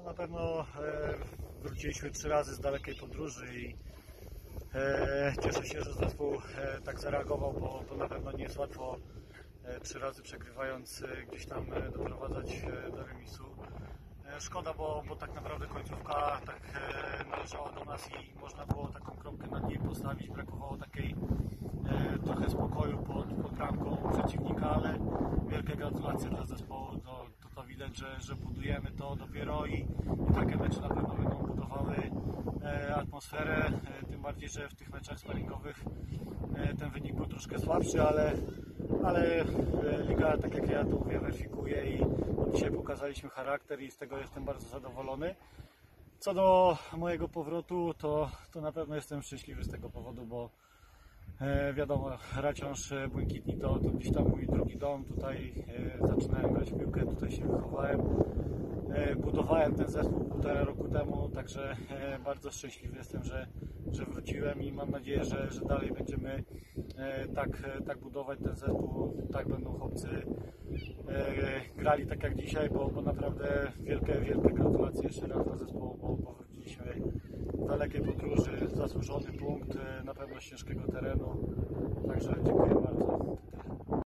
Na pewno wróciliśmy 3 razy z dalekiej podróży i cieszę się, że zespół tak zareagował, bo na pewno nie jest łatwo 3 razy przegrywając gdzieś tam doprowadzać do remisu. Szkoda, bo tak naprawdę końcówka tak należała do nas i można było taką kropkę nad niej postawić. Brakowało takiej trochę spokoju pod bramką przeciwnika, ale wielkie gratulacje dla zespołu. To widać, że budujemy to dopiero i takie mecze na pewno będą budowały atmosferę, tym bardziej, że w tych meczach sparingowych ten wynik był troszkę słabszy, ale liga, tak jak ja to mówię, weryfikuje i dzisiaj pokazaliśmy charakter i z tego jestem bardzo zadowolony. Co do mojego powrotu, to na pewno jestem szczęśliwy z tego powodu, bo wiadomo, Raciąż Błękitni to gdzieś tam mój drugi dom, tutaj zaczynałem grać w piłkę, tutaj się wychowałem, budowałem ten zespół 1,5 roku temu, także bardzo szczęśliwy jestem, że wróciłem i mam nadzieję, że dalej będziemy tak budować ten zespół, tak będą chłopcy grali tak jak dzisiaj, bo naprawdę wielkie gratulacje jeszcze raz dla zespołu, bo wróciliśmy z dalekiej podróży, zasłużony punkt, na pewno z ciężkiego terenu, także dziękuję bardzo.